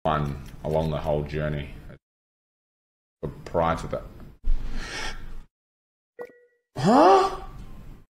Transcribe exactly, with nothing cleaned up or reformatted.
fun along the whole journey. But prior to that, huh?